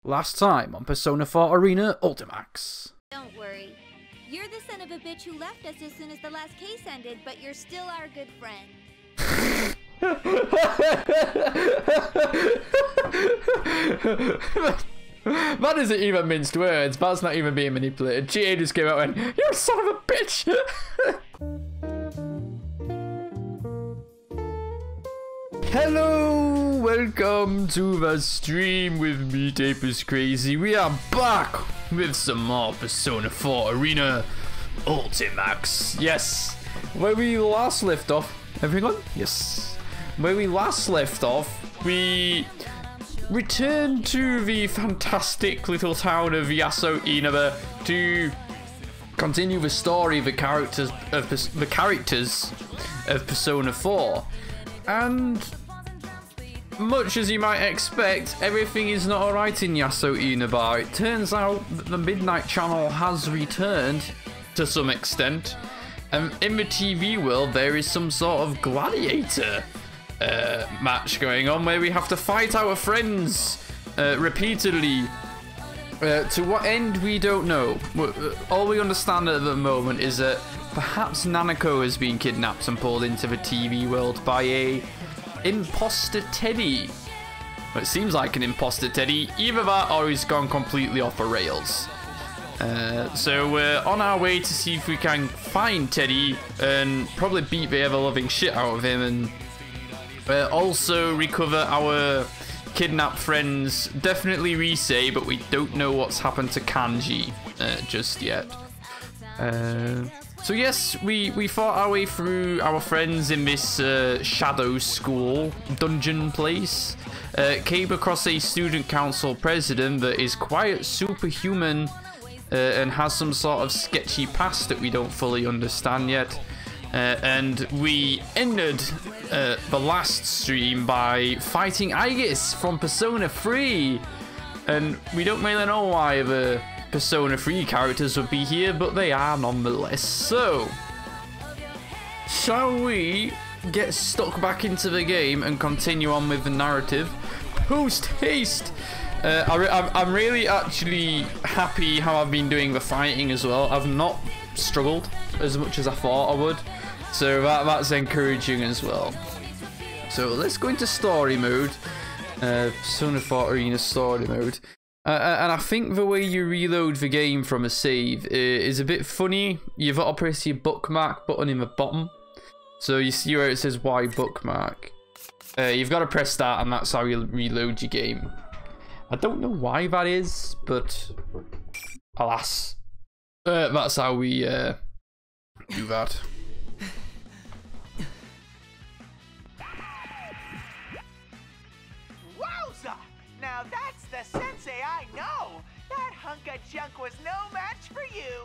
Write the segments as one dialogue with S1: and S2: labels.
S1: Last time on Persona 4 Arena Ultimax.
S2: Don't worry. You're the son of a bitch who left us as soon as the last case ended, but you're still our good friend.
S1: That isn't even minced words. That's not even being manipulated. GA just came out and went, "You're a son of a bitch!" Hello, welcome to the stream with me, TapersCrazy. We are back with some more Persona 4 Arena Ultimax. Yes, where we last left off. Everyone? Yes. Where we last left off, we returned to the fantastic little town of Inaba to continue the story of the characters of Persona 4. And much as you might expect, everything is not alright in Inaba. It turns out that the Midnight Channel has returned to some extent, and in the TV world there is some sort of gladiator match going on where we have to fight our friends repeatedly. To what end, we don't know. All we understand at the moment is that perhaps Nanako has been kidnapped and pulled into the TV world by a imposter Teddy. Well, it seems like an imposter Teddy. Either that or he's gone completely off the rails. So we're on our way to see if we can find Teddy and probably beat the ever-loving shit out of him, and also recover our kidnapped friends. Definitely Rise, but we don't know what's happened to Kanji just yet. So yes, we fought our way through our friends in this shadow school dungeon place. Came across a student council president that is quite superhuman and has some sort of sketchy past that we don't fully understand yet. And we ended the last stream by fighting Aegis from Persona 3. And we don't really know why the Persona 3 characters would be here, but they are nonetheless. So, shall we get stuck back into the game and continue on with the narrative? Post haste! I'm really actually happy how I've been doing the fighting as well. I've not struggled as much as I thought I would. So that's encouraging as well. So let's go into story mode. Persona 4 Arena story mode. And I think the way you reload the game from a save is a bit funny. You've got to press your bookmark button in the bottom. So you see where it says Y bookmark. You've got to press that, and that's how you reload your game. I don't know why that is, but alas. That's how we do that.
S3: Now that's the sensei I know! That hunk of junk was no match for you!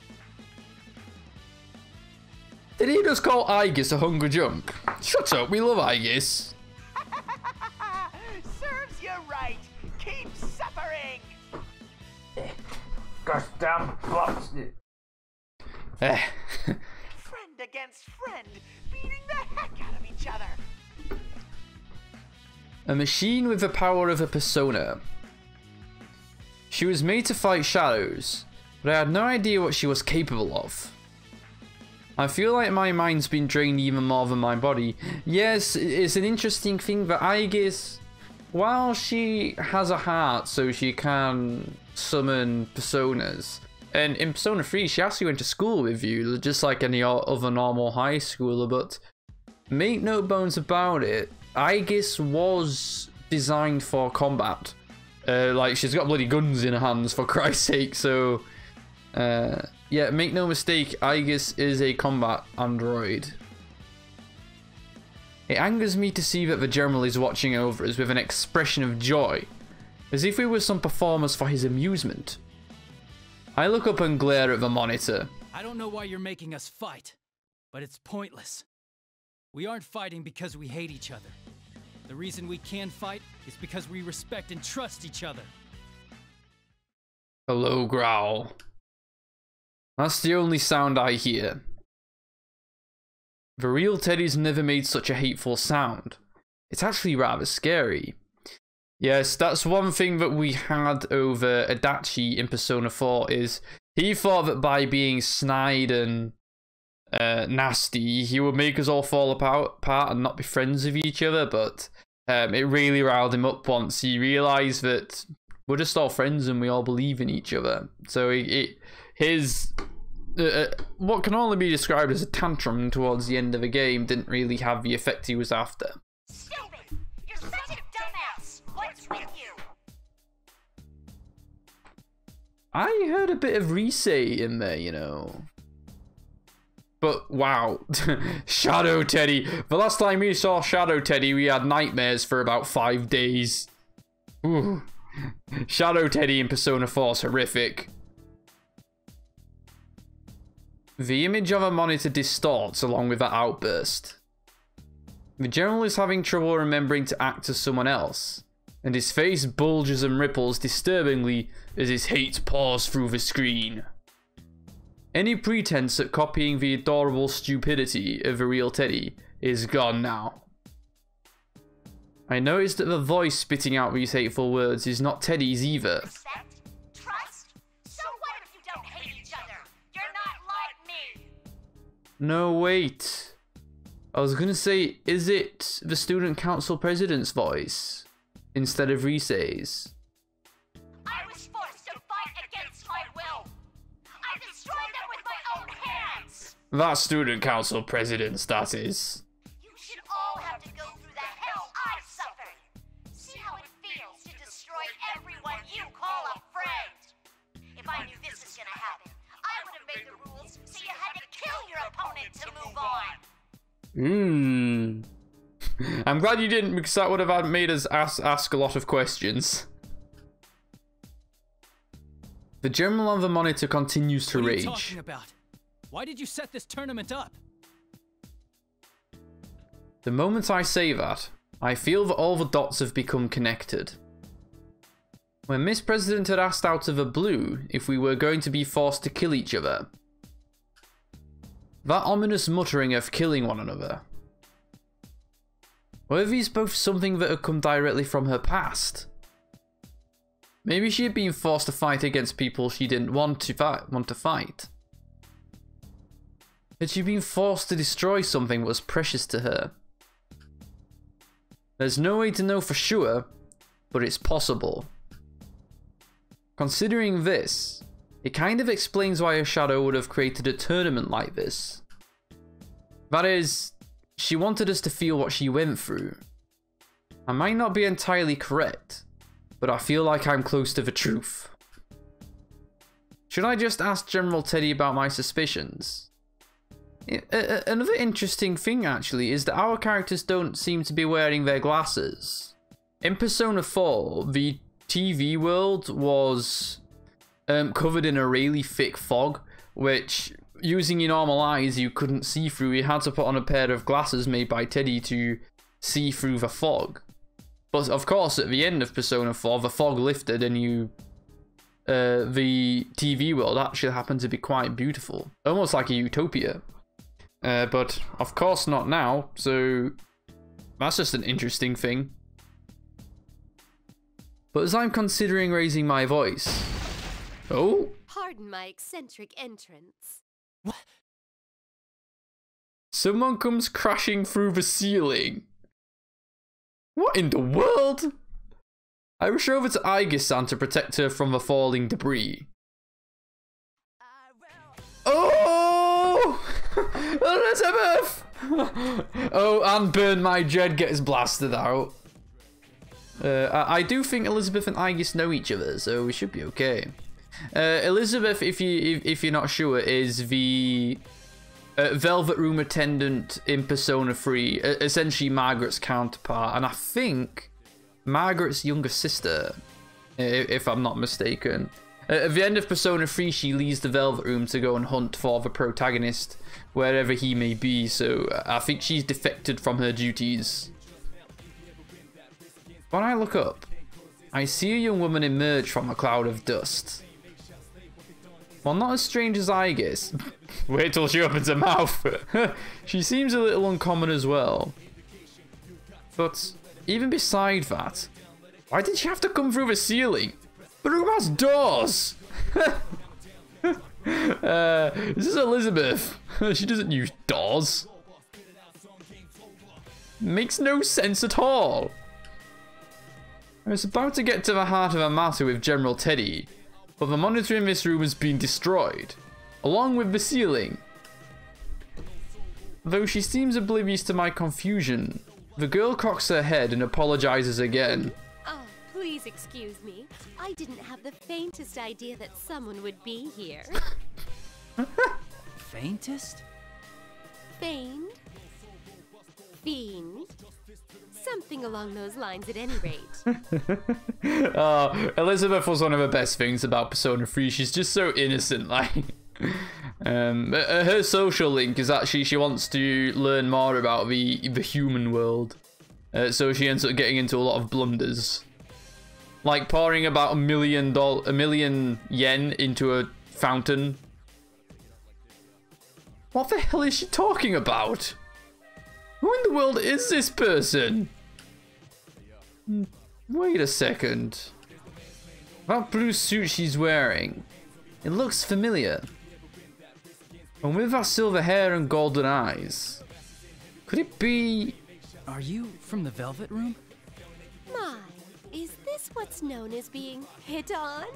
S1: Did he just call Aegis a hunk of junk? Shut up, we love Aegis.
S3: Serves you right! Keep suffering!
S1: Gosh damn bastard.
S3: Friend against friend, beating the heck out of each other!
S1: A machine with the power of a persona. She was made to fight shadows, but I had no idea what she was capable of. I feel like my mind's been drained even more than my body. Yes, it's an interesting thing that Aegis, while she has a heart so she can summon personas, and in Persona 3 she actually went to school with you, just like any other normal high schooler, but make no bones about it, Aegis was designed for combat. Like, she's got bloody guns in her hands, for Christ's sake, so yeah, make no mistake, Aegis is a combat android. It angers me to see that the general is watching over us with an expression of joy, as if we were some performers for his amusement. I look up and glare at the monitor.
S4: I don't know why you're making us fight, but it's pointless. We aren't fighting because we hate each other. The reason we can fight is because we respect and trust each other.
S1: A low growl. That's the only sound I hear. The real Teddy's never made such a hateful sound. It's actually rather scary. Yes, that's one thing that we had over Adachi in Persona 4 is he thought that by being snide and nasty, he would make us all fall apart and not be friends with each other, but it really riled him up once he realised that we're just all friends and we all believe in each other. So his what can only be described as a tantrum towards the end of the game didn't really have the effect he was after.
S5: Stupid! You're such a dumbass! What's with you?
S1: I heard a bit of Risei in there, you know. But wow, Shadow Teddy. The last time we saw Shadow Teddy, we had nightmares for about 5 days. Ooh. Shadow Teddy in Persona 4 is horrific. The image of a monitor distorts along with that outburst. The general is having trouble remembering to act as someone else, and his face bulges and ripples disturbingly as his hate pours through the screen. Any pretense at copying the adorable stupidity of the real Teddy is gone now. I noticed that the voice spitting out these hateful words is not Teddy's either.
S5: Respect? Trust? So what if you don't hate each other? You're not like me!
S1: No, wait. I was gonna say, is it the student council president's voice instead of Risei's?
S5: I was forced to fight against my will! I destroyed them with my own hands!
S1: That student council president's, that is.
S5: You should all have to go through the hell I've suffered! See how it feels to destroy everyone you call a friend! If I knew this was gonna happen, I would have made the rules so you had to kill your opponent to move on!
S1: I'm glad you didn't, because that would have made us ask a lot of questions. The general on the monitor continues to
S4: What are you
S1: rage.
S4: talking about? Why did you set this tournament up?
S1: The moment I say that, I feel that all the dots have become connected. When Miss President had asked out of the blue if we were going to be forced to kill each other, that ominous muttering of killing one another, were these both something that had come directly from her past? Maybe she had been forced to fight against people she didn't want to fight. Had she been forced to destroy something that was precious to her? There's no way to know for sure, but it's possible. Considering this, it kind of explains why her shadow would have created a tournament like this. That is, she wanted us to feel what she went through. I might not be entirely correct, but I feel like I'm close to the truth. Should I just ask General Teddy about my suspicions? Another interesting thing, actually, is that our characters don't seem to be wearing their glasses. In Persona 4, the TV world was covered in a really thick fog, which, using your normal eyes, you couldn't see through. You had to put on a pair of glasses made by Teddy to see through the fog. But of course, at the end of Persona 4, the fog lifted and the TV world actually happened to be quite beautiful. Almost like a utopia. But of course not now, so that's just an interesting thing. But as I'm considering raising my voice... Oh?
S6: Pardon my eccentric entrance.
S4: What?
S1: Someone comes crashing through the ceiling. What in the world? I rush over to Aigis-san to protect her from the falling debris. Oh! Elizabeth! Oh, and Burn My Dread gets blasted out. I do think Elizabeth and Aigis know each other, so we should be okay. Elizabeth, if you're not sure, is the Velvet Room attendant in Persona 3, essentially Margaret's counterpart, and I think Margaret's younger sister, if I'm not mistaken. At the end of Persona 3, she leaves the Velvet Room to go and hunt for the protagonist, wherever he may be, so I think she's defected from her duties. When I look up, I see a young woman emerge from a cloud of dust. While not as strange as Aigis, wait till she opens her mouth, she seems a little uncommon as well. But even beside that, Why did she have to come through the ceiling? The room has doors. This is Elizabeth. She doesn't use doors. Makes no sense at all. I was about to get to the heart of a matter with General Teddy, but the monitor in this room has been destroyed, along with the ceiling. Though she seems oblivious to my confusion, the girl cocks her head and apologizes again.
S6: Oh, please excuse me. I didn't have the faintest idea that someone would be here.
S4: Faintest?
S6: Feigned? Fiend? Something along those lines at any rate.
S1: Oh, Elizabeth was one of the best things about Persona 3. She's just so innocent, like. Her social link is actually she wants to learn more about the human world. So she ends up getting into a lot of blunders. Like pouring about a million yen into a fountain. What the hell is she talking about? Who in the world is this person? Wait a second. That blue suit she's wearing, it looks familiar. And with that silver hair and golden eyes, could it be...
S4: Are you from the Velvet Room?
S6: My, is this what's known as being hit on?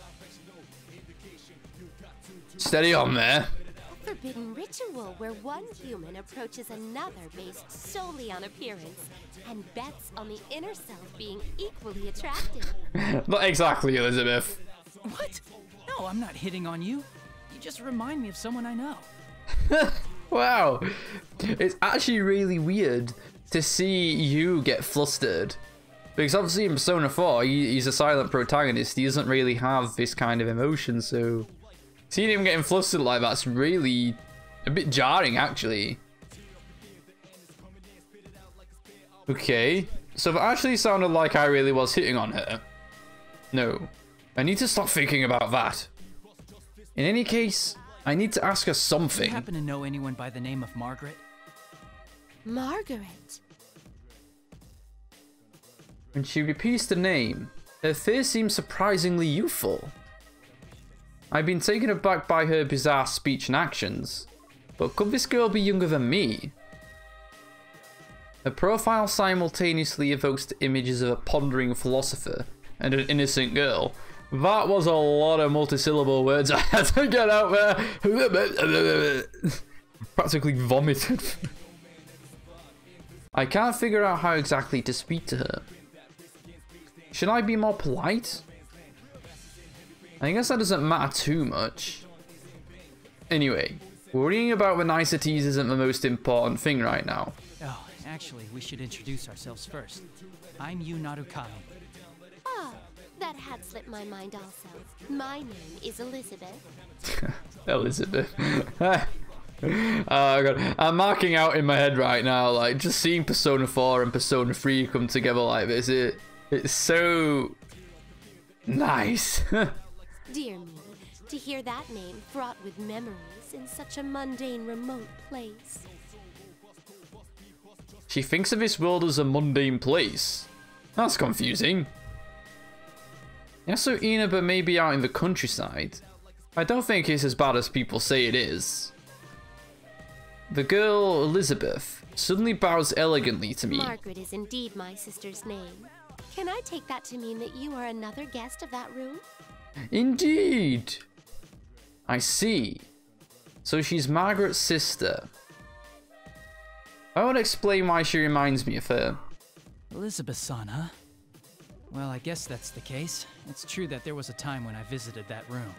S1: Steady on there.
S6: A forbidden ritual where one human approaches another based solely on appearance and bets on the inner self being equally attractive.
S1: Not exactly, Elizabeth.
S4: What? No, I'm not hitting on you. You just remind me of someone I know.
S1: Wow. It's actually really weird to see you get flustered. Because obviously in Persona 4, he's a silent protagonist. He doesn't really have this kind of emotion, so... Seeing him getting flustered like that's really a bit jarring, actually. Okay, so that actually sounded like I really was hitting on her. No, I need to stop thinking about that. In any case, I need to ask her
S4: Do
S1: something.
S4: you happen to know anyone by the name of Margaret?
S6: Margaret.
S1: When she repeats the name, her face seems surprisingly youthful. I've been taken aback by her bizarre speech and actions, but could this girl be younger than me? Her profile simultaneously evokes the images of a pondering philosopher and an innocent girl. That was a lot of multisyllable words I had to get out there. Practically vomited. I can't figure out how exactly to speak to her. Should I be more polite? I guess that doesn't matter too much. Anyway, worrying about the niceties isn't the most important thing right now.
S4: Oh, actually, we should introduce ourselves first. I'm Yu Narukami.
S6: Ah, that had slipped my mind also. My name is Elizabeth.
S1: Elizabeth. Oh god, I'm marking out in my head right now, like just seeing Persona 4 and Persona 3 come together like this. It's so nice.
S6: Dear me, to hear that name fraught with memories in such a mundane, remote place.
S1: She thinks of this world as a mundane place. That's confusing. Yasu Inaba may be out in the countryside. I don't think it's as bad as people say it is. The girl, Elizabeth, suddenly bows elegantly to me.
S6: Margaret is indeed my sister's name. Can I take that to mean that you are another guest of that room?
S1: Indeed. I see. So she's Margaret's sister. I would explain why she reminds me of her.
S4: Elizabeth-san, huh? Well, I guess that's the case. It's true that there was a time when I visited that room.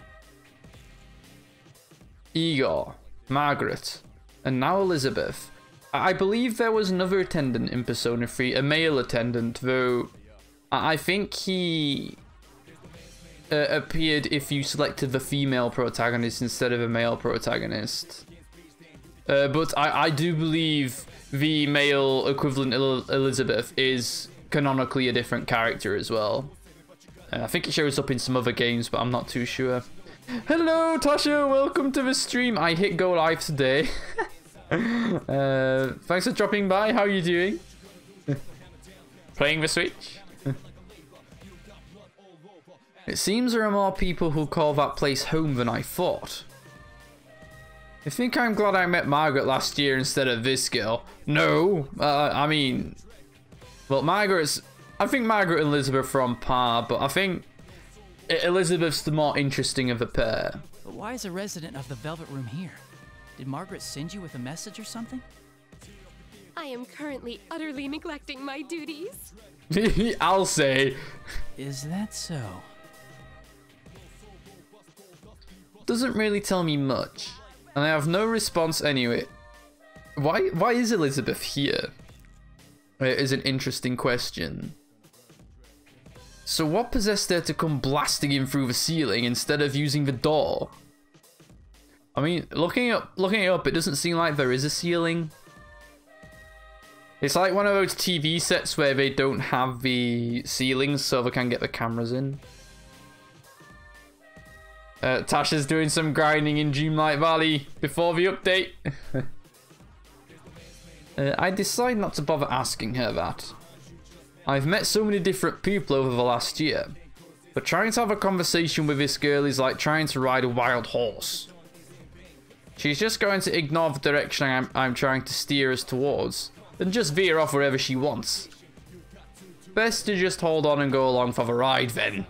S1: Igor, Margaret, and now Elizabeth. I believe there was another attendant in Persona 3, a male attendant, though I think he appeared if you selected the female protagonist instead of a male protagonist. But I do believe the male equivalent Elizabeth is canonically a different character as well. I think it shows up in some other games, but I'm not too sure. Hello, Tasha. Welcome to the stream. I hit go live today. Thanks for dropping by. How are you doing? Playing the Switch? It seems there are more people who call that place home than I thought. I think I'm glad I met Margaret last year instead of this girl. No, I mean... Well, I think Margaret and Elizabeth are on par, but I think Elizabeth's the more interesting of the pair.
S4: But why is a resident of the Velvet Room here? Did Margaret send you with a message or something?
S6: I am currently utterly neglecting my duties.
S1: I'll say.
S4: Is that so?
S1: Doesn't really tell me much, and I have no response anyway. Why is Elizabeth here? It is an interesting question. So what possessed her to come blasting in through the ceiling instead of using the door? I mean, looking it up, it doesn't seem like there is a ceiling. It's like one of those TV sets where they don't have the ceilings so they can get the cameras in. Tasha's doing some grinding in Dreamlight Valley before the update. I decide not to bother asking her that. I've met so many different people over the last year, but trying to have a conversation with this girl is like trying to ride a wild horse. She's just going to ignore the direction I'm trying to steer us towards, and just veer off wherever she wants. Best to just hold on and go along for the ride then.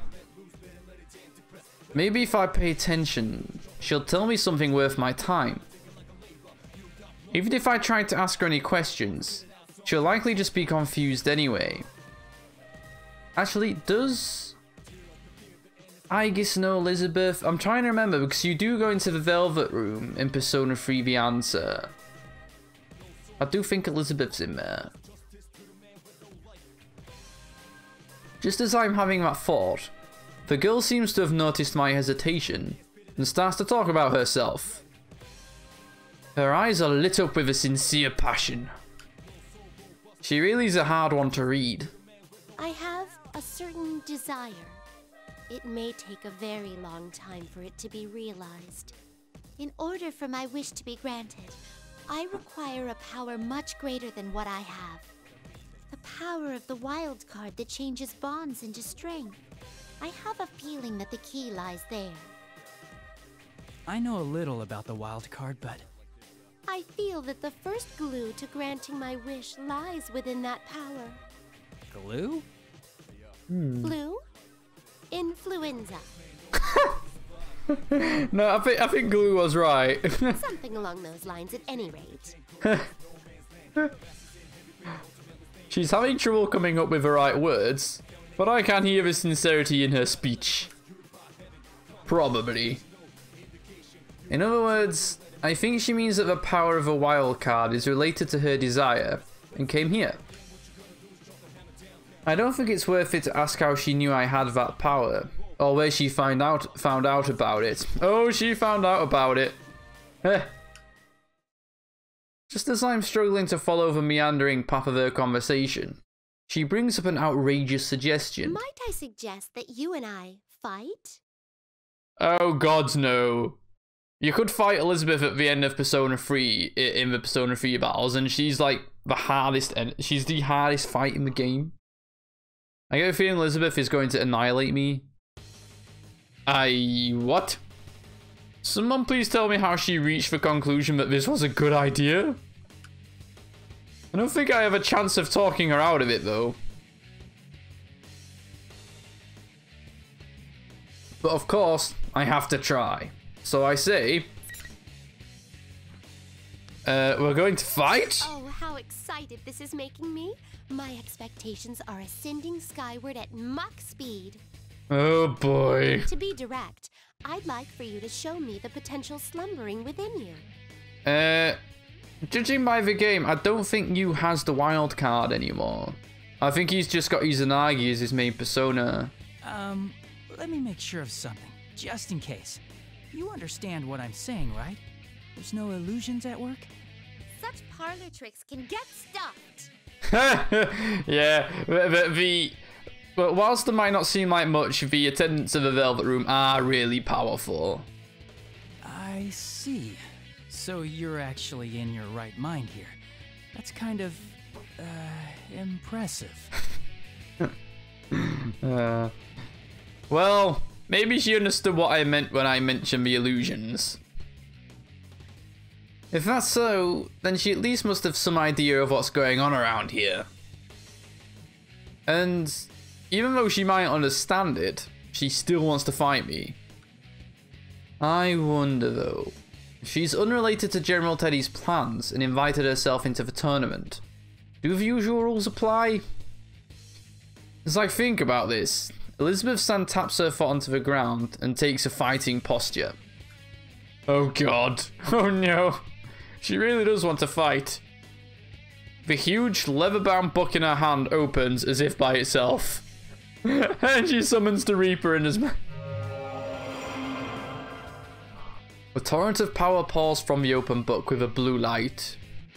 S1: Maybe if I pay attention, she'll tell me something worth my time. Even if I try to ask her any questions, she'll likely just be confused anyway. Actually, does Aegis know Elizabeth? I'm trying to remember, because you do go into the Velvet Room in Persona 3 The Answer. I do think Elizabeth's in there. Just as I'm having that thought, the girl seems to have noticed my hesitation and starts to talk about herself. Her eyes are lit up with a sincere passion. She really is a hard one to read.
S6: I have a certain desire. It may take a very long time for it to be realized. In order for my wish to be granted, I require a power much greater than what I have. The power of the wild card that changes bonds into strength. I have a feeling that the key lies there.
S4: I know a little about the wild card, but...
S6: I feel that the first glue to granting my wish lies within that power.
S4: Glue?
S6: Glue? Influenza.
S1: No, I think Glue was right.
S6: Something along those lines at any rate.
S1: She's having trouble coming up with the right words, but I can hear the sincerity in her speech. Probably. In other words, I think she means that the power of a wild card is related to her desire, and came here. I don't think it's worth it to ask how she knew I had that power, or where she found out about it. Oh, she found out about it. Just as I'm struggling to follow the meandering path of her conversation, she brings up an outrageous suggestion.
S6: Might I suggest that you and I fight?
S1: Oh god, no. You could fight Elizabeth at the end of Persona 3 in the Persona 3 battles, and she's like the hardest, and she's the hardest fight in the game. I get a feeling Elizabeth is going to annihilate me. What? Someone please tell me how she reached the conclusion that this was a good idea? I don't think I have a chance of talking her out of it, though. But of course, I have to try. So I say... we're going to fight?
S6: Oh, how excited this is making me. My expectations are ascending skyward at Mach speed.
S1: Oh boy.
S6: To be direct, I'd like for you to show me the potential slumbering within you.
S1: Judging by the game, I don't think Yu has the wild card anymore. I think he's just got Izanagi as his main persona.
S4: Let me make sure of something, just in case. You understand what I'm saying, right? There's no illusions at work?
S6: Such parlor tricks can get stuffed.
S1: Yeah, but whilst there might not seem like much, the attendants of the Velvet Room are really powerful.
S4: I see. So you're actually in your right mind here. That's kind of, impressive.
S1: Well, maybe she understood what I meant when I mentioned the illusions. If that's so, then she at least must have some idea of what's going on around here. And even though she might understand it, she still wants to fight me. I wonder though, if she's unrelated to General Teddy's plans and invited herself into the tournament, do the usual rules apply? As I think about this, Elizabeth-san taps her foot onto the ground and takes a fighting posture. Oh god, oh no, she really does want to fight. The huge leather-bound book in her hand opens as if by itself. And she summons the Reaper in his mouth. A torrent of power pours from the open book with a blue light.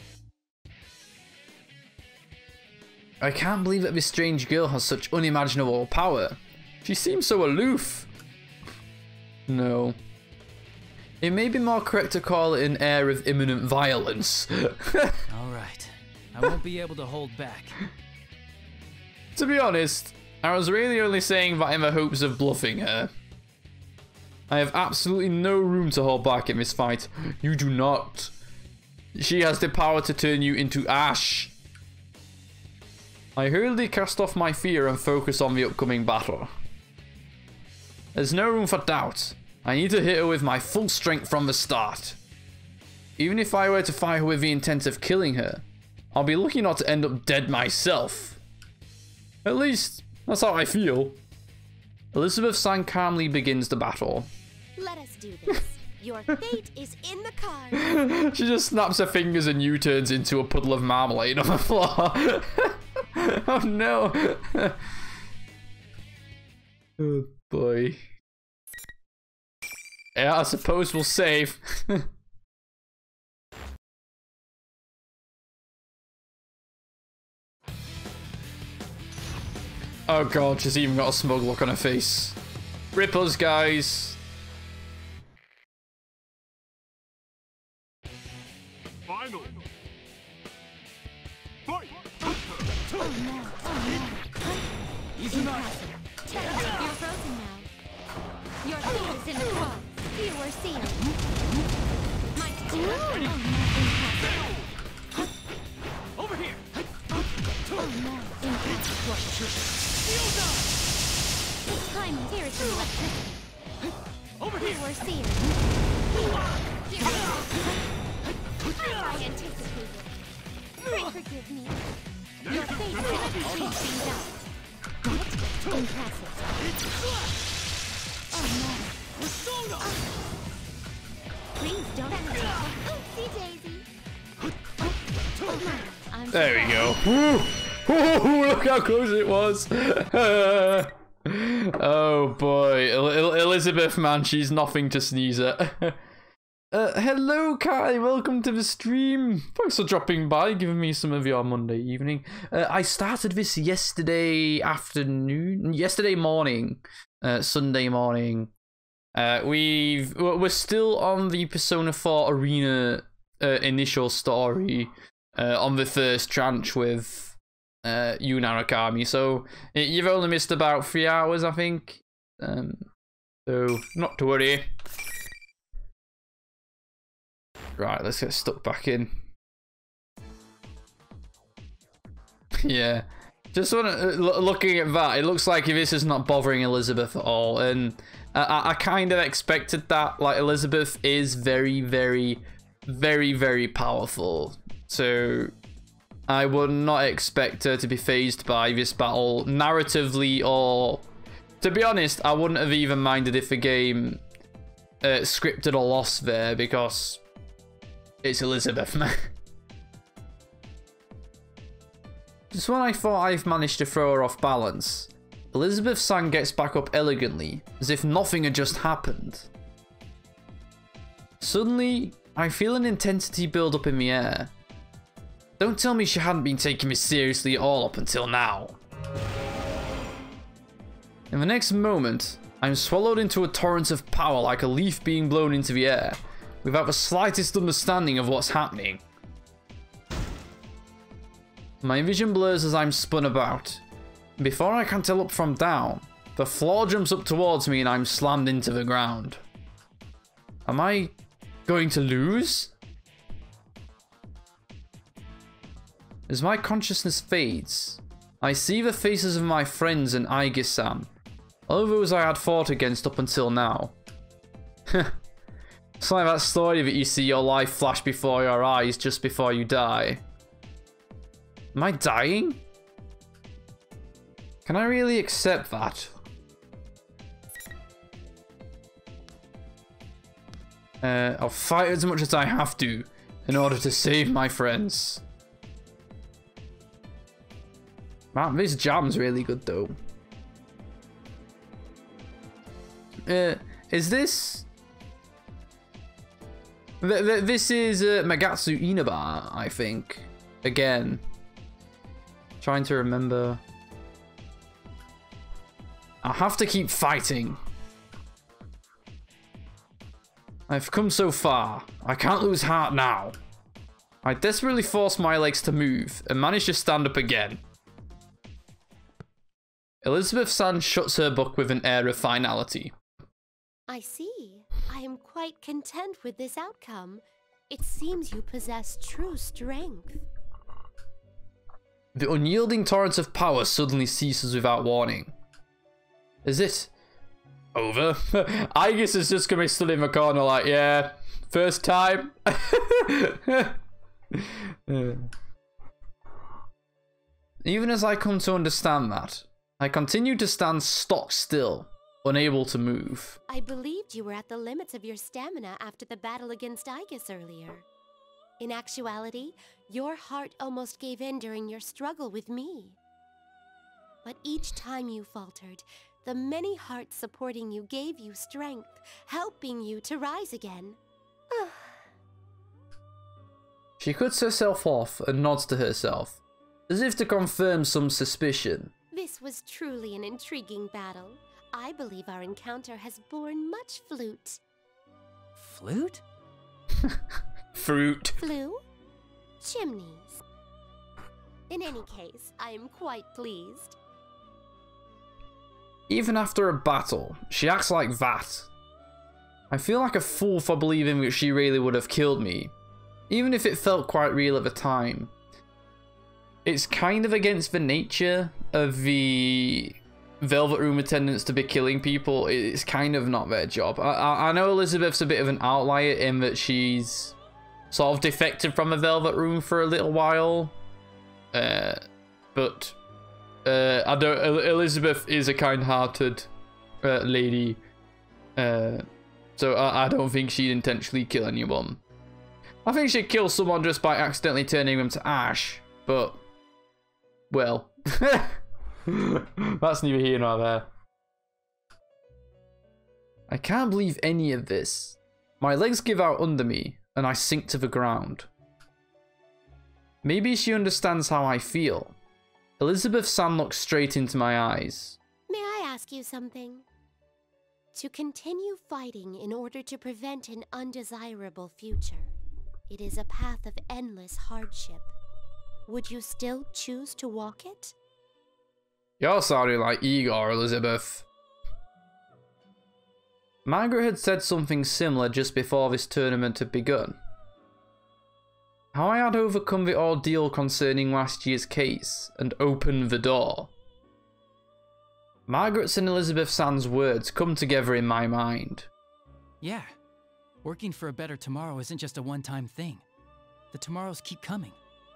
S1: I can't believe that this strange girl has such unimaginable power. She seems so aloof. No. It may be more correct to call it an air of imminent violence.
S4: Alright. I won't be able to hold back.
S1: To be honest, I was really only saying that in the hopes of bluffing her. I have absolutely no room to hold back in this fight. You do not. She has the power to turn you into ash. I hurriedly cast off my fear and focus on the upcoming battle. There's no room for doubt. I need to hit her with my full strength from the start. Even if I were to fight her with the intent of killing her, I'll be lucky not to end up dead myself. At least, that's how I feel. Elizabeth-san calmly begins the battle.
S6: Let us do this. Your fate is in the cards.
S1: She just snaps her fingers and U-turns into a puddle of marmalade on the floor. Oh no. Oh boy. Yeah, I suppose we'll save. Oh god, she's even got a smug look on her face. Rip us, guys.
S7: Final. Fight.
S6: Easy enough. You're frozen now. Your fate is in the cards. You were sealed. My
S4: Over here!
S6: This time, here is the electricity.
S4: Over
S6: You
S4: here!
S6: were sealed. I anticipated. Pray forgive me. Your fate is in to change things out. What? Impressive. Oh no. Please don't hesitate. Oopsie daisy. I'm
S1: There we go. Ooh, look how close it was. Oh boy, Elizabeth, man, she's nothing to sneeze at. Hello, Kai. Welcome to the stream. Thanks for dropping by, giving me some of your Monday evening. I started this yesterday morning, Sunday morning. We're still on the Persona 4 Arena initial story on the first tranche with you, Narukami. So you've only missed about 3 hours, I think. So not to worry. Right, let's get stuck back in. Yeah, just looking at that, it looks like this is not bothering Elizabeth at all, and I kind of expected that. Like, Elizabeth is very, very, very, very powerful, so I would not expect her to be fazed by this battle narratively, or to be honest, I wouldn't have even minded if the game scripted a loss there, because it's Elizabeth, man. Just when I thought I've managed to throw her off balance, Elizabeth-san gets back up elegantly, as if nothing had just happened. Suddenly, I feel an intensity build up in the air. Don't tell me she hadn't been taking me seriously at all up until now. In the next moment, I'm swallowed into a torrent of power like a leaf being blown into the air, without the slightest understanding of what's happening. My vision blurs as I'm spun about. Before I can tell up from down, The floor jumps up towards me and I'm slammed into the ground. Am I going to lose? As my consciousness fades, I see the faces of my friends and Aige-san, all those I had fought against up until now. It's like that story that you see your life flash before your eyes just before you die. Am I dying? Can I really accept that? I'll fight as much as I have to in order to save my friends. Man, this jam's really good though. Is this... This is Magatsu Inaba, I think. Again. Trying to remember. I have to keep fighting. I've come so far. I can't lose heart now. I desperately force my legs to move and manage to stand up again. Elizabeth-san shuts her book with an air of finality.
S6: I see. I am quite content with this outcome. It seems you possess true strength.
S1: The unyielding torrent of power suddenly ceases without warning. Is it over? I guess it's just gonna be stood in the corner like, yeah, first time. Even as I come to understand that, I continue to stand stock still, unable to move.
S6: I believed you were at the limits of your stamina after the battle against Aigis earlier. In actuality, your heart almost gave in during your struggle with me. But each time you faltered, the many hearts supporting you gave you strength, helping you to rise again.
S1: She cuts herself off and nods to herself, as if to confirm some suspicion.
S6: This was truly an intriguing battle. I believe our encounter has borne much flute.
S4: Flute?
S1: Fruit.
S6: Flue? Chimneys. In any case, I am quite pleased.
S1: Even after a battle, she acts like that. I feel like a fool for believing that she really would have killed me, even if it felt quite real at the time. It's kind of against the nature of the Velvet Room attendants to be killing people. It's kind of not their job. I know Elizabeth's a bit of an outlier in that she's sort of defected from the Velvet Room for a little while, but Elizabeth is a kind-hearted lady, so I don't think she'd intentionally kill anyone. I think she'd kill someone just by accidentally turning them to ash, but, well, that's neither here nor there. I can't believe any of this. My legs give out under me, and I sink to the ground. Maybe she understands how I feel. Elizabeth-san looks straight into my eyes.
S6: May I ask you something? To continue fighting in order to prevent an undesirable future, it is a path of endless hardship. Would you still choose to walk it?
S1: You're sounding like Igor, Elizabeth. Margaret had said something similar just before this tournament had begun. How I had overcome the ordeal concerning last year's case and opened the door. Margaret's and Elizabeth-san's words come together in my mind.
S4: Yeah. Working for a better tomorrow isn't just a one-time thing. The tomorrows keep coming.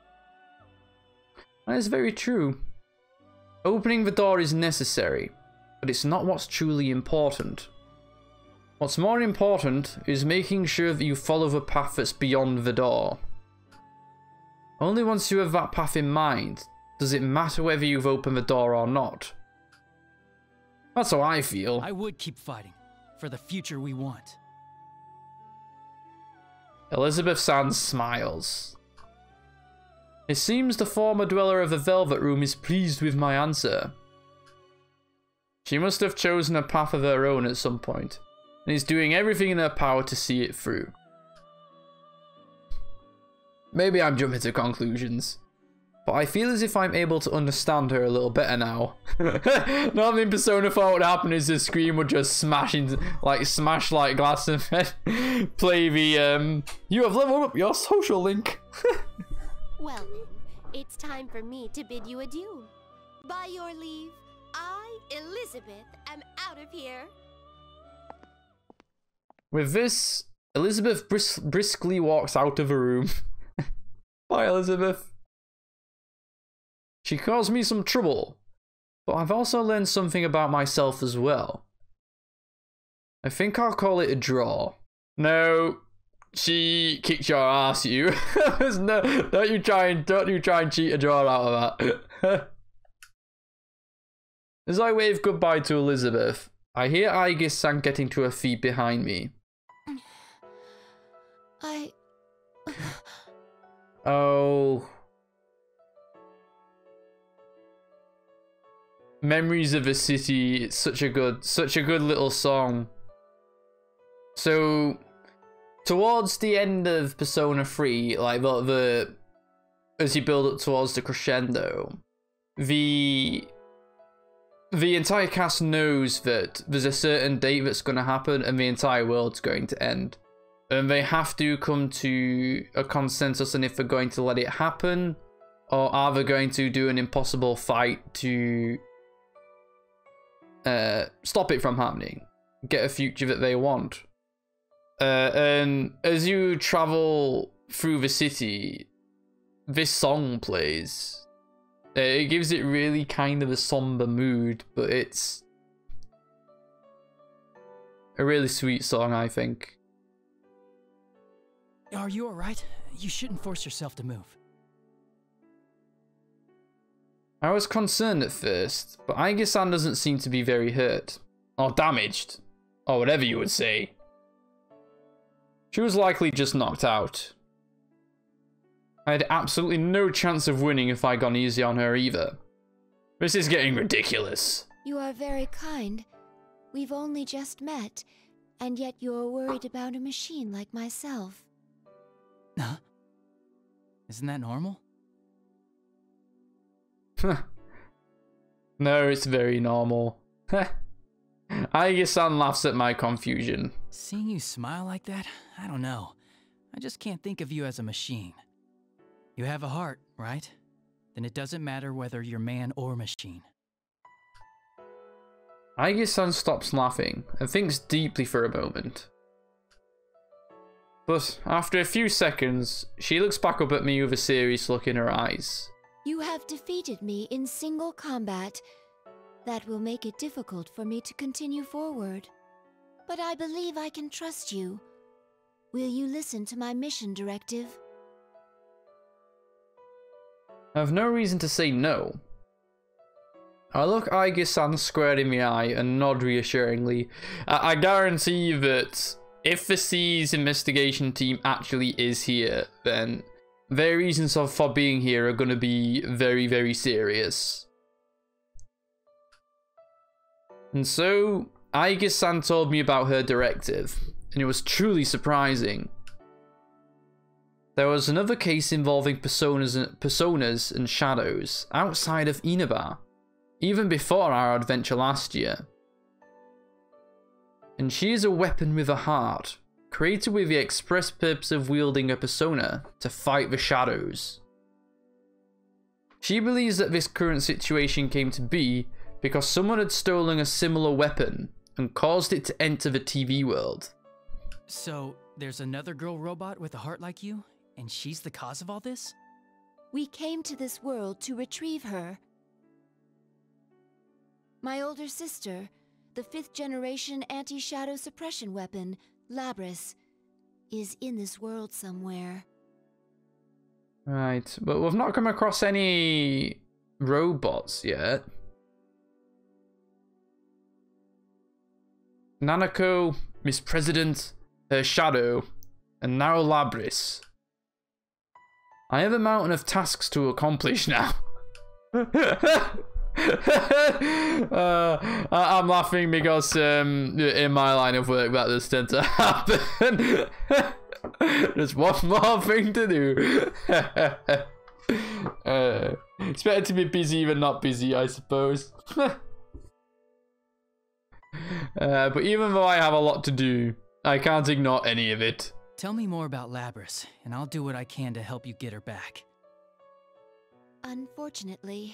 S1: That is very true. Opening the door is necessary, but it's not what's truly important. What's more important is making sure that you follow the path that's beyond the door. Only once you have that path in mind does it matter whether you've opened the door or not. That's how I feel.
S4: I would keep fighting for the future we want.
S1: Elizabeth-san smiles. It seems the former dweller of the Velvet Room is pleased with my answer. She must have chosen a path of her own at some point, and is doing everything in her power to see it through. Maybe I'm jumping to conclusions. but I feel as if I'm able to understand her a little better now. Normally in Persona 4 what would happen is the screen would just smash like glass and then play the you have leveled up your social link.
S6: Well then, it's time for me to bid you adieu. By your leave, I, Elizabeth, am out of here.
S1: With this, Elizabeth briskly walks out of the room. Bye, Elizabeth. She caused me some trouble, but I've also learned something about myself as well. I think I'll call it a draw. No, she kicked your ass, you. No, don't you try and cheat a draw out of that. As I wave goodbye to Elizabeth, I hear Aigis-san getting to her feet behind me. Oh. Memories of a City. It's such a good little song. So towards the end of Persona 3, like as you build up towards the crescendo, the entire cast knows that there's a certain date that's going to happen and the entire world's going to end. And they have to come to a consensus on if they're going to let it happen or are they going to do an impossible fight to stop it from happening, get a future that they want. And as you travel through the city, this song plays. It gives it really kind of a somber mood, but it's a really sweet song, I think.
S4: Are you alright? You shouldn't force yourself to move.
S1: I was concerned at first, but Aigis-san doesn't seem to be very hurt. Or damaged. Or whatever you would say. She was likely just knocked out. I had absolutely no chance of winning if I'd gone easy on her either. This is getting ridiculous.
S6: You are very kind. We've only just met, and yet you're worried about a machine like myself.
S4: Huh? Isn't that normal?
S1: No, it's very normal. Aigis-san laughs at my confusion.
S4: Seeing you smile like that, I don't know. I just can't think of you as a machine. You have a heart, right? Then it doesn't matter whether you're man or machine.
S1: Aigis-san stops laughing and thinks deeply for a moment. But after a few seconds, she looks back up at me with a serious look in her eyes.
S6: You have defeated me in single combat. That will make it difficult for me to continue forward. But I believe I can trust you. Will you listen to my mission directive?
S1: I have no reason to say no. I look Aigis-san square in the eye and nod reassuringly. I guarantee that if the C's investigation team actually is here, then their reasons for being here are going to be very, very serious. And so, Aigis-san told me about her directive, and it was truly surprising. There was another case involving personas and shadows outside of Inaba, even before our adventure last year. And she is a weapon with a heart, created with the express purpose of wielding a persona to fight the shadows. She believes that this current situation came to be because someone had stolen a similar weapon and caused it to enter the TV world.
S4: So, there's another girl robot with a heart like you, and she's the cause of all this?
S6: We came to this world to retrieve her. My older sister, the 5th generation anti-shadow suppression weapon, Labris, is in this world somewhere.
S1: Right, but we've not come across any robots yet. Nanako, Miss President, her shadow, and now Labris. I have a mountain of tasks to accomplish now. I'm laughing because in my line of work that does tend to happen. There's one more thing to do. It's better to be busy than not busy, I suppose. But even though I have a lot to do, I can't ignore any of it.
S4: Tell me more about Labrys, and I'll do what I can to help you get her back.
S6: Unfortunately...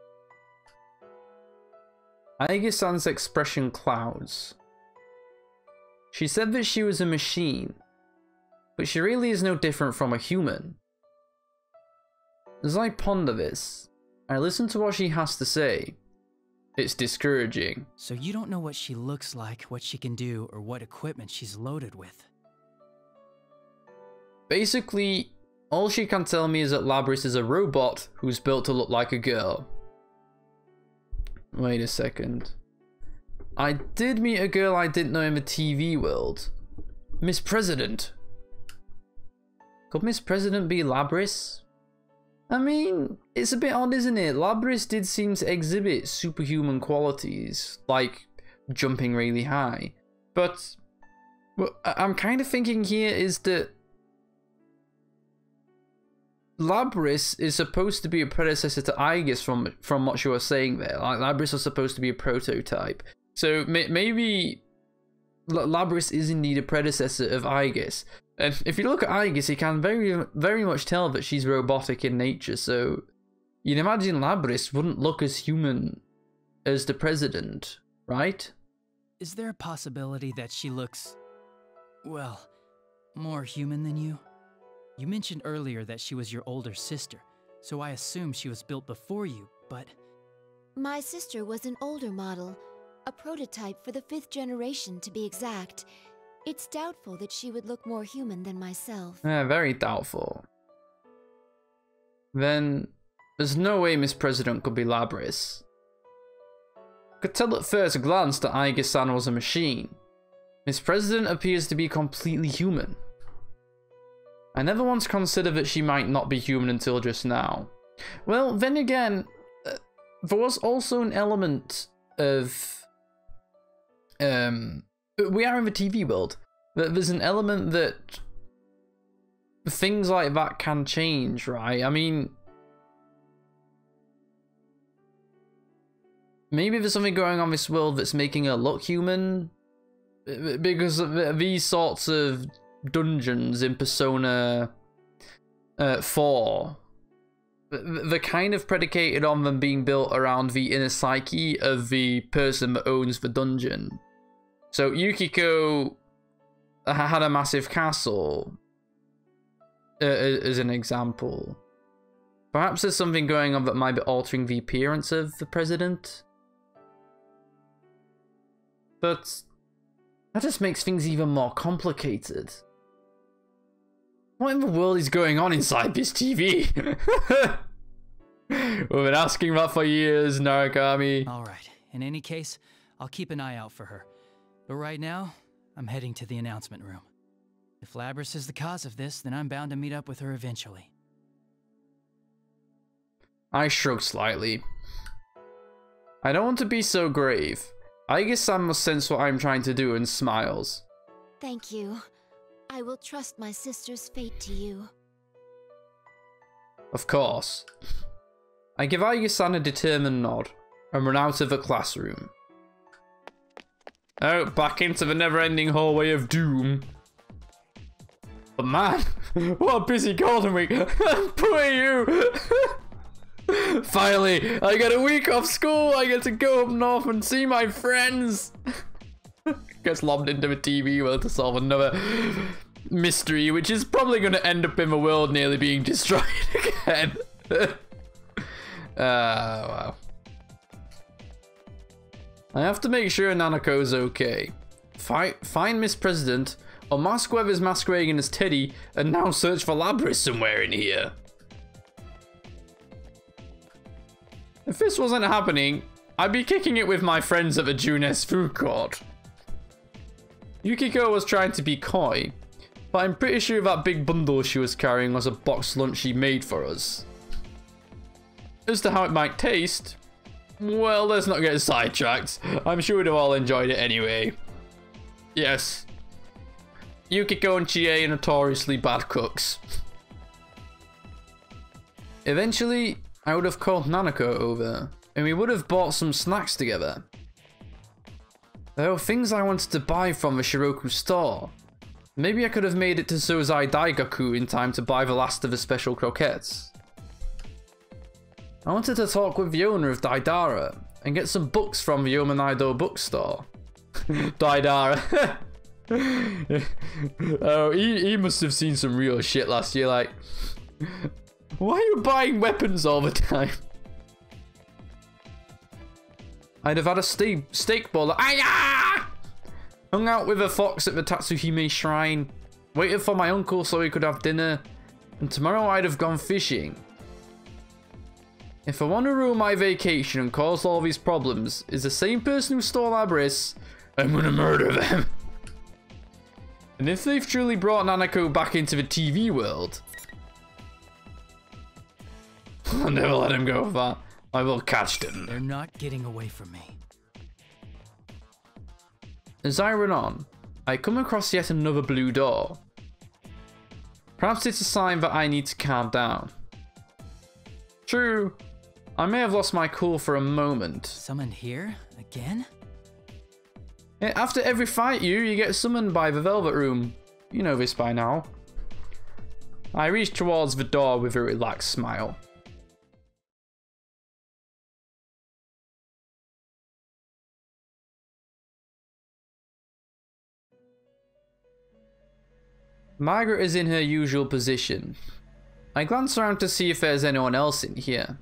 S1: Aige-san's expression clouds. She said that she was a machine, but she really is no different from a human. As I ponder this, I listen to what she has to say. It's discouraging.
S4: So you don't know what she looks like, what she can do, or what equipment she's loaded with?
S1: Basically, all she can tell me is that Labrys is a robot who's built to look like a girl. Wait a second. I did meet a girl I didn't know in the TV world. Miss President. Could Miss President be Labrys? I mean, it's a bit odd, isn't it? Labrys did seem to exhibit superhuman qualities, like jumping really high. But what I'm kind of thinking here is that Labrys is supposed to be a predecessor to Aigis from what you were saying there. Like, Labrys was supposed to be a prototype. So maybe Labrys is indeed a predecessor of Aigis. And if you look at Aigis, you can very much tell that she's robotic in nature. So you'd imagine Labrys wouldn't look as human as the president, right?
S4: Is there a possibility that she looks, well, more human than you? You mentioned earlier that she was your older sister, so I assume she was built before you, but...
S6: My sister was an older model, a prototype for the 5th generation to be exact. It's doubtful that she would look more human than myself.
S1: Yeah, very doubtful. Then, there's no way Miss President could be Labrys. Could tell at first glance that Aige-san was a machine. Miss President appears to be completely human. I never once considered that she might not be human until just now. Well, then again, there was also an element of... we are in the TV world. There's an element that things like that can change, right? I mean, maybe there's something going on in this world that's making her look human, because of these sorts of dungeons in Persona 4, they're kind of predicated on them being built around the inner psyche of the person that owns the dungeon. So Yukiko had a massive castle, as an example. Perhaps there's something going on that might be altering the appearance of the president. But that just makes things even more complicated. What in the world is going on inside this TV? We've been asking that for years, Narukami.
S4: Alright, in any case, I'll keep an eye out for her. But right now, I'm heading to the announcement room. If Labrys is the cause of this, then I'm bound to meet up with her eventually.
S1: I shrug slightly. I don't want to be so grave. Aige-san must sense what I'm trying to do and smiles.
S6: Thank you. I will trust my sister's fate to you.
S1: Of course. I give Aige-san a determined nod and run out of the classroom. Out back into the never-ending hallway of doom. But man, what a busy golden week. Poor you. Finally, I get a week off school. I get to go up north and see my friends. Gets lobbed into the TV world to solve another mystery, which is probably going to end up in the world nearly being destroyed again. Wow. I have to make sure Nanako's okay. Find Miss President, or mask whoever's masquerading as Teddy, and now search for Labrys somewhere in here. If this wasn't happening, I'd be kicking it with my friends at the Junes food court. Yukiko was trying to be coy, but I'm pretty sure that big bundle she was carrying was a boxed lunch she made for us. As to how it might taste, well, let's not get sidetracked. I'm sure we'd have all enjoyed it anyway. Yes. Yukiko and Chie are notoriously bad cooks. Eventually, I would have called Nanako over, and we would have bought some snacks together. There were things I wanted to buy from the Shiroku store. Maybe I could have made it to Sozai Daigaku in time to buy the last of the special croquettes. I wanted to talk with the owner of Daidara and get some books from the Yomanaido bookstore. Daidara. Oh, he must have seen some real shit last year, like... Why are you buying weapons all the time? I'd have had a steak bowl. Aya! Hung out with a fox at the Tatsuhime shrine. Waited for my uncle so he could have dinner. And tomorrow I'd have gone fishing. If I want to ruin my vacation and cause all these problems is the same person who stole Abris, I'm gonna murder them. And if they've truly brought Nanako back into the TV world, I'll never let him go far. I will catch them.
S4: They're not getting away from me.
S1: As I run on, I come across yet another blue door. Perhaps it's a sign that I need to calm down. True, I may have lost my cool for a moment.
S4: Someone here? Again?
S1: After every fight you get summoned by the Velvet Room. You know this by now. I reach towards the door with a relaxed smile. Margaret is in her usual position. I glance around to see if there's anyone else in here.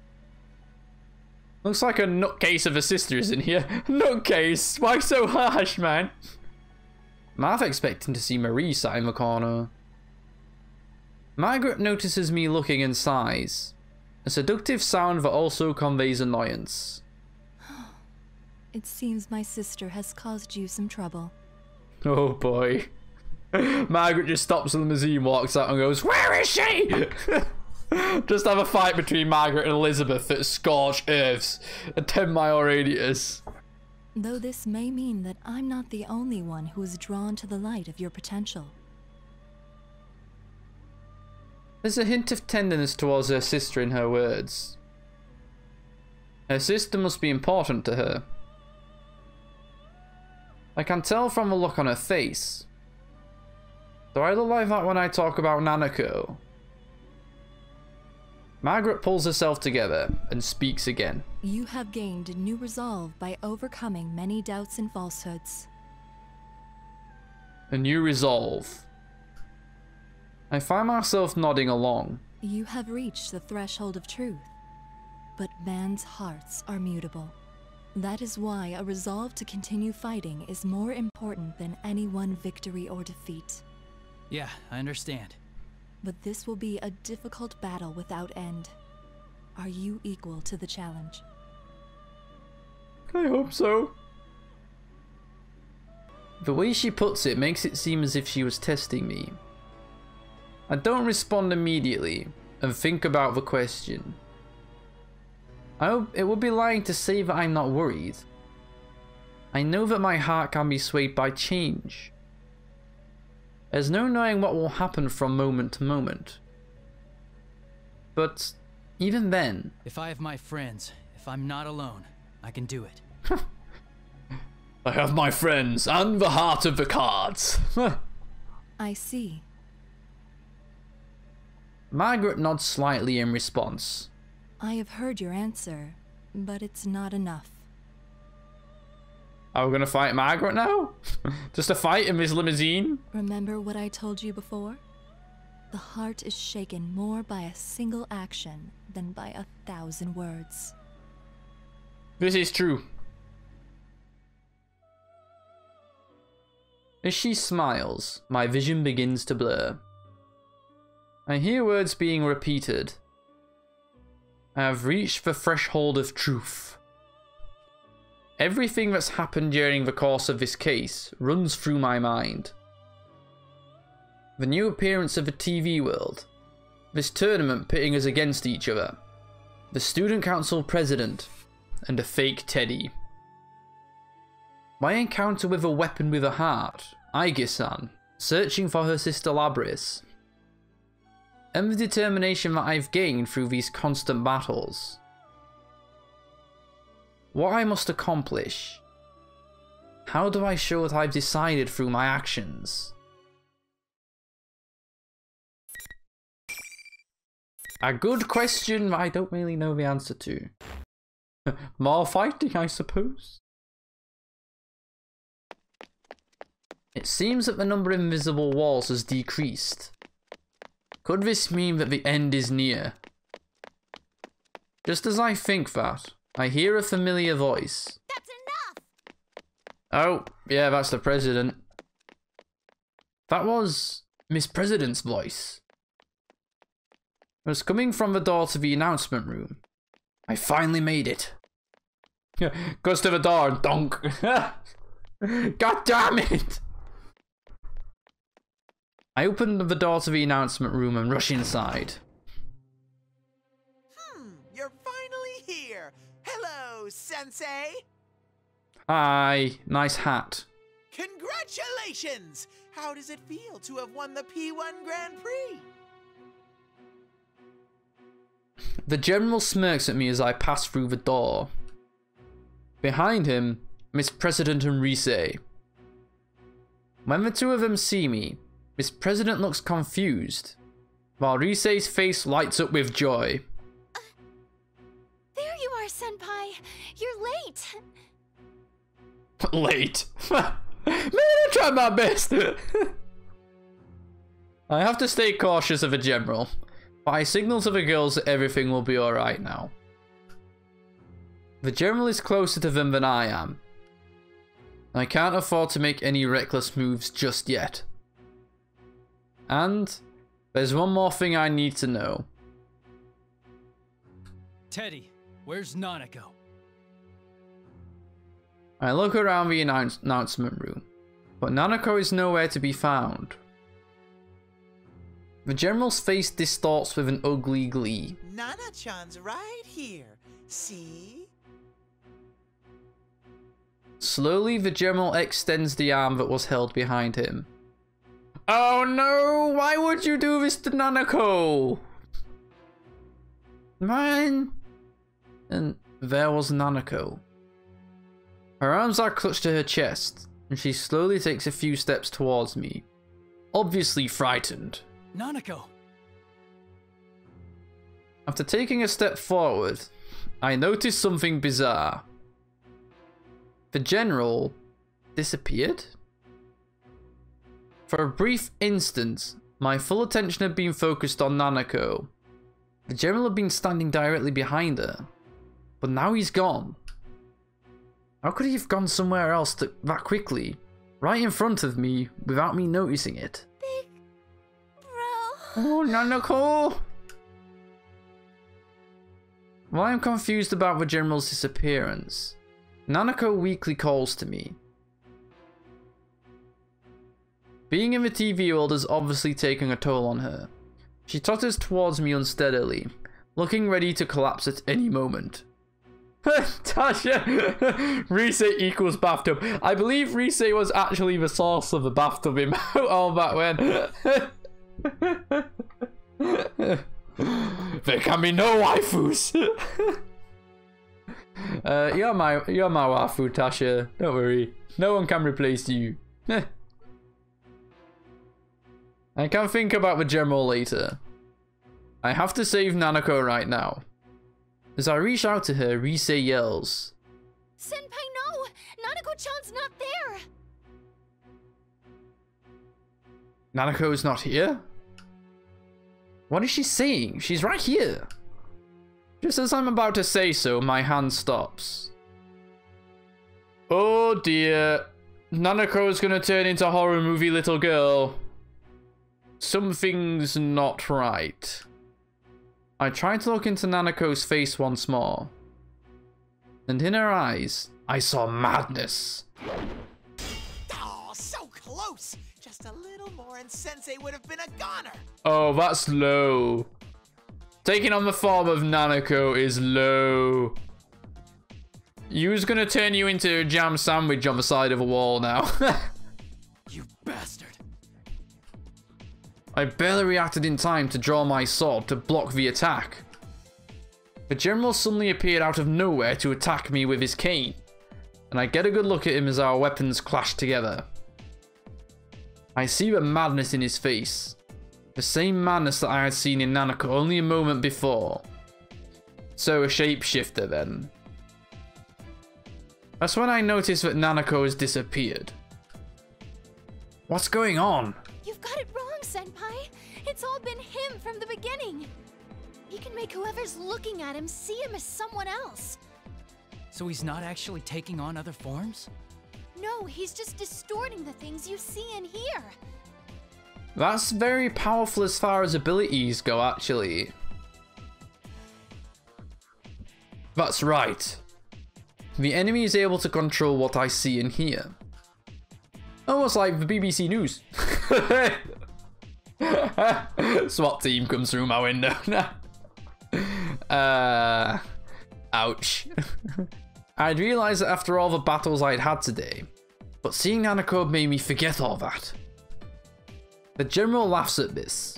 S1: Looks like a nutcase of a sister is in here. Nutcase? Why so harsh, man? I'm half expecting to see Marie sat in the corner. Margaret notices me looking and sighs. A seductive sound that also conveys annoyance.
S7: It seems my sister has caused you some trouble.
S1: Oh boy. Margaret just stops the limousine, walks out and goes, "Where is she?" Just have a fight between Margaret and Elizabeth at scorched earths, a 10-mile radius.
S7: Though this may mean that I'm not the only one who is drawn to the light of your potential.
S1: There's a hint of tenderness towards her sister in her words. Her sister must be important to her. I can tell from the look on her face. Do I look like that when I talk about Nanako? Margaret pulls herself together and speaks again.
S7: You have gained new resolve by overcoming many doubts and falsehoods.
S1: A new resolve. I find myself nodding along.
S7: You have reached the threshold of truth, but man's hearts are mutable. That is why a resolve to continue fighting is more important than any one victory or defeat.
S4: Yeah, I understand.
S7: But this will be a difficult battle without end. Are you equal to the challenge?
S1: I hope so. The way she puts it makes it seem as if she was testing me. I don't respond immediately and think about the question. It would be lying to say that I'm not worried. I know that my heart can be swayed by change. There's no knowing what will happen from moment to moment. But even then...
S4: If I have my friends, if I'm not alone, I can do it.
S1: I have my friends and the heart of the cards.
S7: I see.
S1: Margaret nods slightly in response.
S7: I have heard your answer, but it's not enough.
S1: Are we gonna fight Margaret now? Just a fight in this limousine?
S7: Remember what I told you before? The heart is shaken more by a single action than by 1,000 words.
S1: This is true. As she smiles, my vision begins to blur. I hear words being repeated. I have reached the threshold of truth. Everything that's happened during the course of this case runs through my mind. The new appearance of the TV world, this tournament pitting us against each other, the student council president, and a fake Teddy. My encounter with a weapon with a heart, Aige-san, searching for her sister Labris. and the determination that I've gained through these constant battles. What I must accomplish. How do I show that I've decided through my actions? A good question I don't really know the answer to. More fighting, I suppose? It seems that the number of invisible walls has decreased. Could this mean that the end is near? Just as I think that, I hear a familiar voice.
S2: That's enough!
S1: Oh, yeah, that's the president. That was Miss President's voice. It was coming from the door to the announcement room. I finally made it. Goes to the door and donk. God damn it! I open the door to the announcement room and rush inside.
S3: You're finally here. Hello, Sensei.
S1: Hi, nice hat.
S3: Congratulations! How does it feel to have won the P1 Grand Prix?
S1: The general smirks at me as I pass through the door. Behind him, Miss President and Rise. When the two of them see me, Miss President looks confused, while Rise's face lights up with joy.
S2: There you are, Senpai. You're late.
S1: Late? Man, I tried my best. I have to stay cautious of a general, but I signal to the girls that everything will be alright now. The general is closer to them than I am. I can't afford to make any reckless moves just yet. And there's one more thing I need to know.
S4: Teddy, where's Nanako?
S1: I look around the announcement room, but Nanako is nowhere to be found. The general's face distorts with an ugly glee.
S3: Nana-chan's right here. See?
S1: Slowly, the general extends the arm that was held behind him. Oh no! Why would you do this to Nanako? Man! And there was Nanako. Her arms are clutched to her chest, and she slowly takes a few steps towards me, obviously frightened.
S4: Nanako!
S1: After taking a step forward, I notice something bizarre. The general disappeared? For a brief instant, my full attention had been focused on Nanako. The general had been standing directly behind her, but now he's gone. How could he have gone somewhere else that quickly, right in front of me, without me noticing it?
S2: Big bro.
S1: Oh, Nanako! While I'm confused about the general's disappearance, Nanako weakly calls to me. Being in the TV world has obviously taken a toll on her. She totters towards me unsteadily, looking ready to collapse at any moment. Tasha! Rise equals bathtub. I believe Rise was actually the source of the bathtub in all back when. There can be no waifus! You're my waifu, Tasha. Don't worry. No one can replace you. I can think about the general later. I have to save Nanako right now. As I reach out to her, Rise yells.
S2: Senpai, no! Nanako-chan's not there!
S1: Nanako's not here? What is she saying? She's right here. Just as I'm about to say so, my hand stops. Oh dear. Nanako's gonna turn into horror movie little girl. Something's not right. I tried to look into Nanako's face once more. And in her eyes, I saw madness.
S3: Oh, so close! Just a little more and Sensei would have been a goner!
S1: Oh, that's low. Taking on the form of Nanako is low. Yu's gonna turn you into a jam sandwich on the side of a wall now.
S4: You bastard.
S1: I barely reacted in time to draw my sword to block the attack. The general suddenly appeared out of nowhere to attack me with his cane, and I get a good look at him as our weapons clash together. I see the madness in his face, the same madness that I had seen in Nanako only a moment before. So a shapeshifter then. That's when I noticed that Nanako has disappeared. What's going on?
S8: You've got it wrong, Senpai. It's all been him from the beginning. He can make whoever's looking at him see him as someone else.
S4: So he's not actually taking on other forms?
S8: No, he's just distorting the things you see and hear.
S1: That's very powerful as far as abilities go, actually. That's right. The enemy is able to control what I see and hear. Almost like the BBC News. SWAT team comes through my window. Ouch. I'd realised that after all the battles I'd had today, but seeing Nanako made me forget all that. The general laughs at this.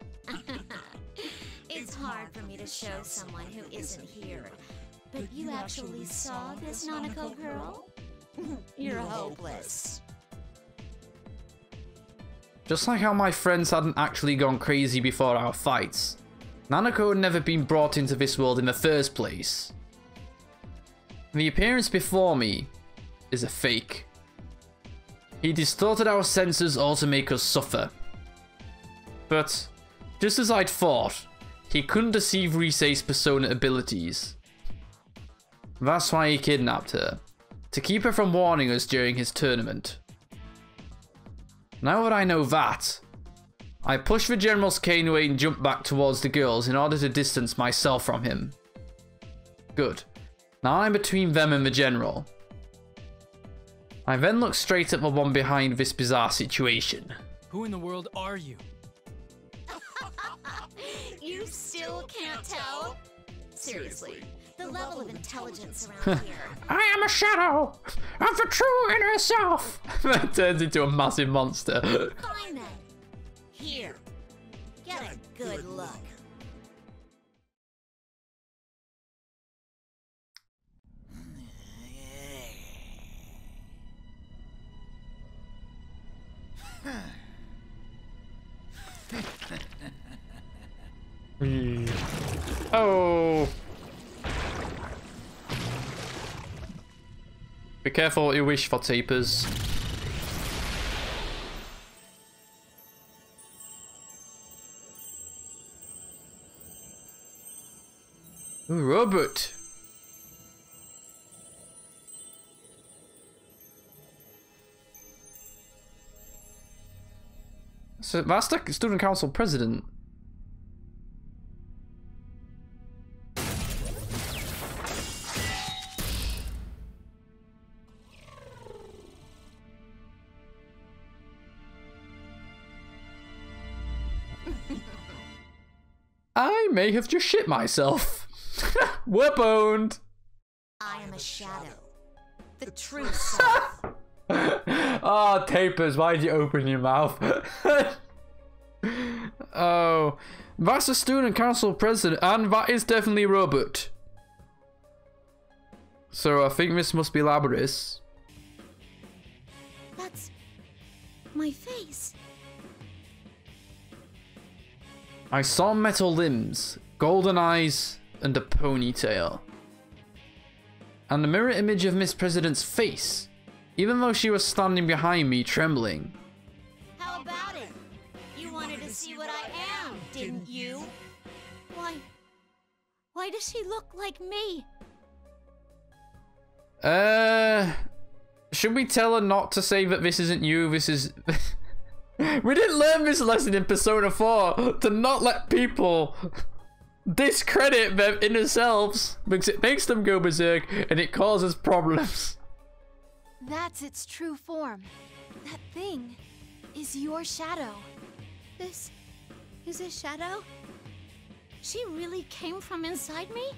S6: It's hard for me to show someone who isn't here. But you actually saw this Nanako girl? You're hopeless.
S1: Just like how my friends hadn't actually gone crazy before our fights, Nanako had never been brought into this world in the first place. The appearance before me is a fake. He distorted our senses all to make us suffer. But, just as I'd thought, he couldn't deceive Risei's persona abilities. That's why he kidnapped her, to keep her from warning us during his tournament. Now that I know that, I push the general's cane away and jump back towards the girls in order to distance myself from him. Good. Now I'm between them and the general. I then look straight at the one behind this bizarre situation.
S4: Who in the world are you?
S6: You still can't tell? Seriously, the level of intelligence around here.
S1: I am a shadow of the true inner self. That turns into a massive monster.
S6: Fine then. Here. Get a good look.
S1: Oh. Be careful what you wish for, Tapers. Ooh, Robert. So that's the student council president. I may have just shit myself. We're boned.
S6: I am a shadow. The true self.
S1: Oh, Tapers, why'd you open your mouth? Oh, that's the student council president, and that is definitely Robert. So I think this must be Labyrinth.
S6: That's my face.
S1: I saw metal limbs, golden eyes, and a ponytail. And a mirror image of Miss President's face, even though she was standing behind me trembling.
S6: How about it? You wanted to see what I am, didn't you? Why does she look like me?
S1: Should we tell her not to say that this isn't you, this is... We didn't learn this lesson in Persona 4, to not let people discredit their inner selves, because it makes them go berserk and it causes problems.
S8: That's its true form. That thing is your shadow.
S6: This is a shadow? She really came from inside me?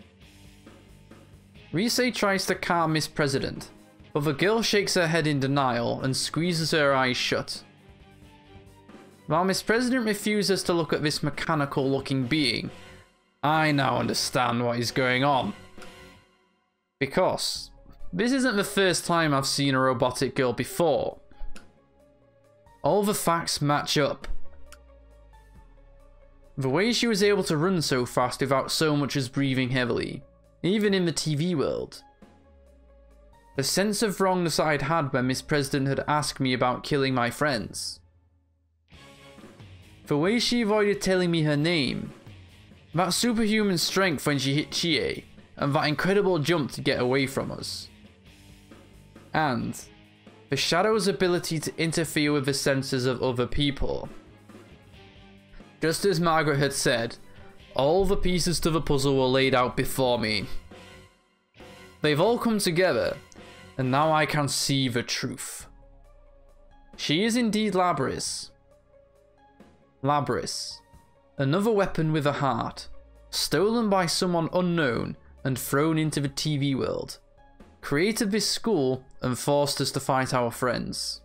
S1: Risei tries to calm Miss President, but the girl shakes her head in denial and squeezes her eyes shut. While Miss President refuses to look at this mechanical-looking being, I now understand what is going on. Because this isn't the first time I've seen a robotic girl before. All the facts match up. The way she was able to run so fast without so much as breathing heavily, even in the TV world. The sense of wrongness I'd had when Miss President had asked me about killing my friends. The way she avoided telling me her name. That superhuman strength when she hit Chie, and that incredible jump to get away from us. And the Shadow's ability to interfere with the senses of other people. Just as Margaret had said, all the pieces to the puzzle were laid out before me. They've all come together, and now I can see the truth. She is indeed Labrys. Labrys, another weapon with a heart, stolen by someone unknown and thrown into the TV world, created this school and forced us to fight our friends.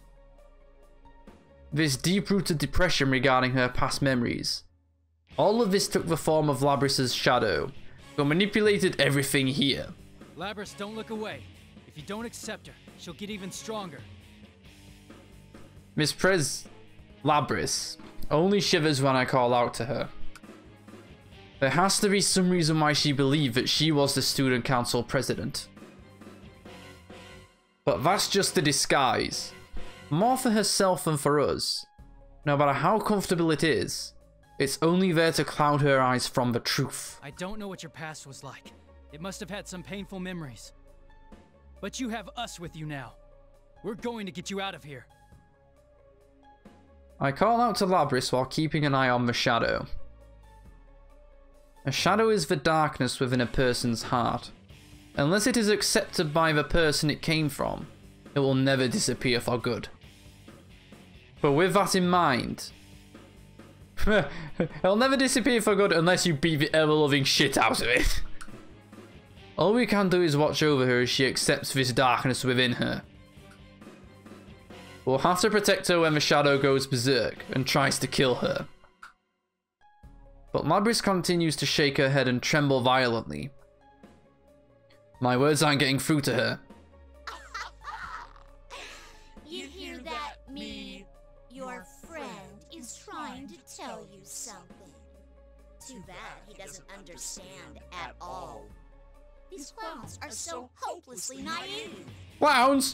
S1: This deep-rooted depression regarding her past memories. All of this took the form of Labrys' shadow, who manipulated everything here.
S4: Labrys, don't look away. If you don't accept her, she'll get even stronger.
S1: Miss Labrys only shivers when I call out to her. There has to be some reason why she believed that she was the student council president. But that's just a disguise. More for herself than for us. No matter how comfortable it is, it's only there to cloud her eyes from the truth.
S4: I don't know what your past was like. It must have had some painful memories. But you have us with you now. We're going to get you out of here.
S1: I call out to Labrys while keeping an eye on the shadow. A shadow is the darkness within a person's heart. Unless it is accepted by the person it came from, it will never disappear for good. But with that in mind, it'll never disappear for good unless you beat the ever-loving shit out of it. All we can do is watch over her as she accepts this darkness within her. We'll have to protect her when the shadow goes berserk and tries to kill her. But Labrys continues to shake her head and tremble violently. My words aren't getting through to her.
S5: You hear that, me? Your friend is trying to tell you something. Too bad he doesn't understand at all. These clowns are so hopelessly naive.
S1: Clowns!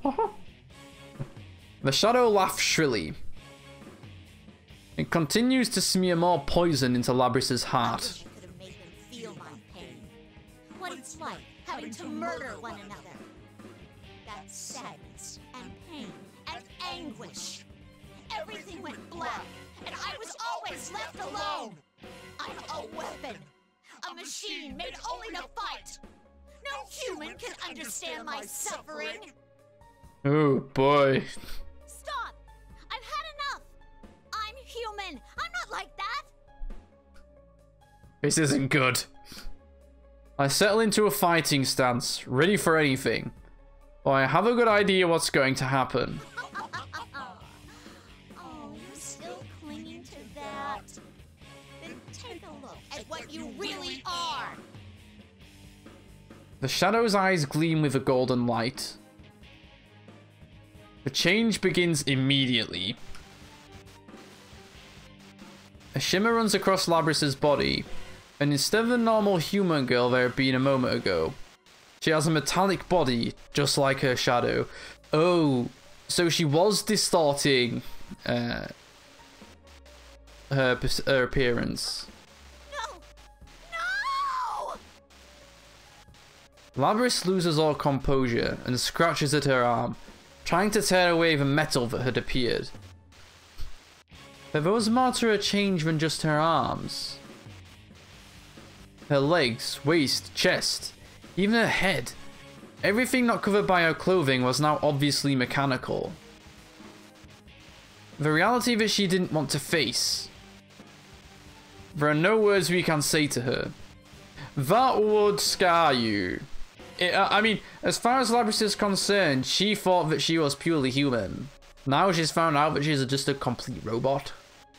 S1: The shadow laughs shrilly. It continues to smear more poison into Labrys' heart.
S5: I wish I could have made them feel my pain. What it's like having to murder one another. That sadness and pain and anguish. Everything went black, and I was always left alone. I'm a weapon. A machine made only to fight. No human can understand my suffering.
S1: Oh boy.
S2: Stop! I've had enough! I'm human! I'm not like that!
S1: This isn't good. I settle into a fighting stance, ready for anything. But I have a good idea what's going to happen.
S5: Oh, you're still clinging to that? Then take a look at what you really are.
S1: The shadow's eyes gleam with a golden light. The change begins immediately. A shimmer runs across Labrys' body, and instead of the normal human girl there had been a moment ago, she has a metallic body, just like her shadow. Oh, so she was distorting her appearance.
S5: No! No!
S1: Labrys loses all composure and scratches at her arm, trying to tear away the metal that had appeared. But there was more to her change than just her arms. Her legs, waist, chest, even her head. Everything not covered by her clothing was now obviously mechanical. The reality that she didn't want to face. There are no words we can say to her. That would scar you. I mean, as far as Labrys is concerned, she thought that she was purely human. Now she's found out that she's just a complete robot.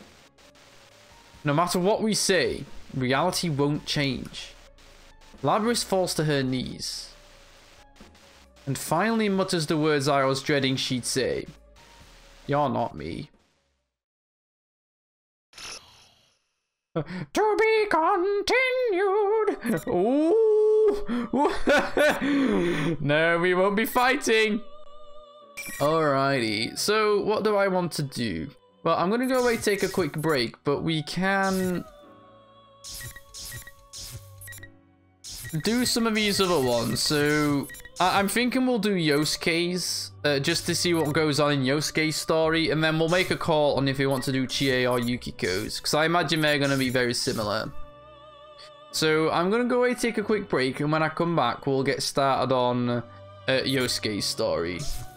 S1: No matter what we say, reality won't change. Labrys falls to her knees and finally mutters the words I was dreading she'd say. You're not me. To be continued. Ooh. No, we won't be fighting. Alrighty, so what do I want to do? Well, I'm gonna go away, take a quick break, but we can do some of these other ones. So I'm thinking we'll do Yosuke's just to see what goes on in Yosuke's story, and then we'll make a call on if we want to do Chie or Yukiko's, because I imagine they're gonna be very similar. So I'm gonna go away, take a quick break, and when I come back, we'll get started on Yosuke's story.